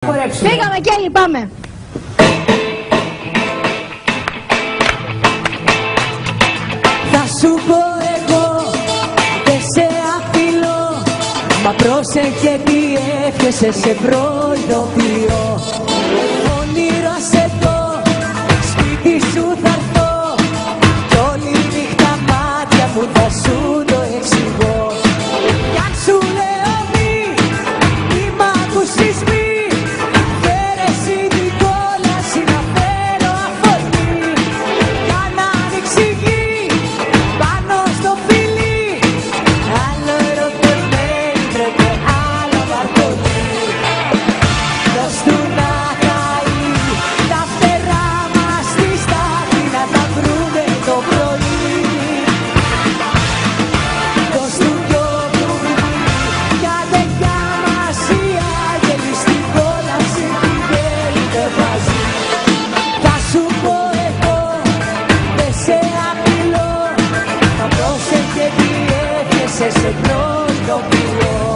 χορέψουμε. Φύγαμε και πάμε. Θα σου πω εγώ, δεν σε απειλώ, μα πρόσεχε τι εύχεσαι, σε προειδοποιώ. Όνειρο σε το σπίτι σου θα έρθω κι όλη νύχτα μάτια μου θα σου το εξηγώ. Κι αν σου λέω μη μ' ακούσεις μη, φέρεσαι την κόλαση να φέρω αφορμή. Κι αν άνοιξει γη πάνω στο φιλί, άλλο ερωτευμένη τρέπε, άλλο βαρκονί. Δώσ' του να καεί τα φτερά μας στη στάχτη, να τα βρούνε το πρωί. Δώσ' του πιο βουλή κι αδεκιά μας οι άγγελοι στην κόλαση την θέλετε μαζί. Θα σου πω εγώ, δεν σε απειλώ, μα πρόσεχε τι εύχεσαι, σε προειδοποιώ.